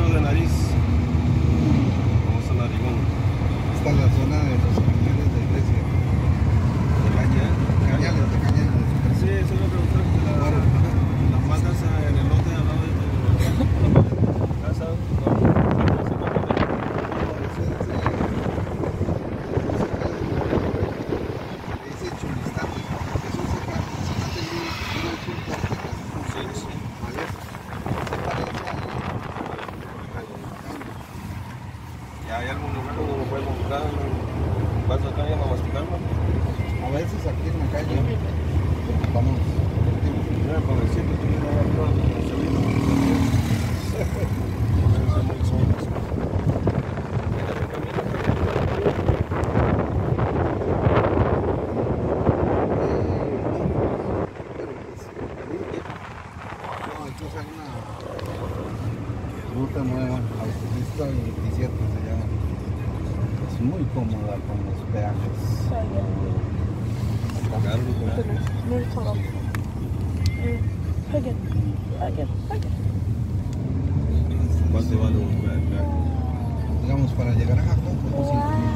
kilómetros de nariz. Vamos a Narigón. Esta es la zona de los cañales de Grecia. De cañales. Sí, eso es lo que las matas en el lote al lado de la casa. ¿Hay algún lugar donde lo podemos buscar? ¿Vas a calle a masticarlo? A veces aquí en la calle vamos. Mira, pobrecito, tú no vas a probar con chavito. Hay que usar una ruta nueva, autopista 27 se llama. Es muy cómoda con los peajes. ¿Cuánto vale un peaje? Digamos, para llegar a Japón, como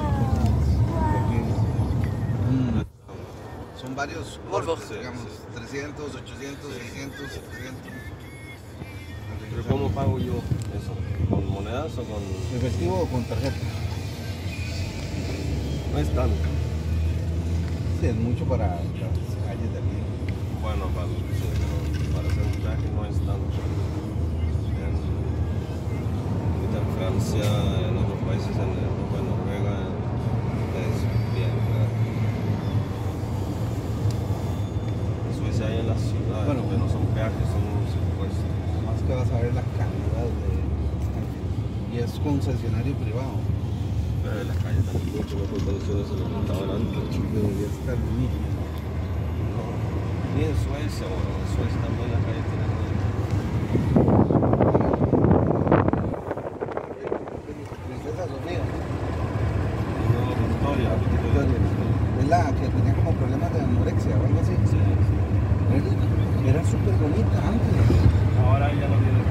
5.000 pesos. Son varios cortes, digamos, 300, 800, 600, 700. ¿Pero cómo pago yo eso? ¿Con monedas o con...? ¿Efectivo o con tarjeta? No es tanto. Sí, es mucho para las calles de aquí. Bueno, para hacer un viaje no es tanto. En Francia, en otros países, en Europa, en Noruega, es bien caro. En Suecia hay en las ciudades, Bueno, que no son peajes, son unos impuestos. Más que vas a ver la calidad de... Y es concesionario privado. Pero en las calles también mucho mejor condiciones en lo que estaban antes. Debería estar bonito. Ni en Suecia, bueno, en Suecia también las calles tienen... Princesa Sofía. No, Victoria. Es la que tenía como problemas de anorexia o algo así. Sí. Era súper bonita antes. Ahora ya no tiene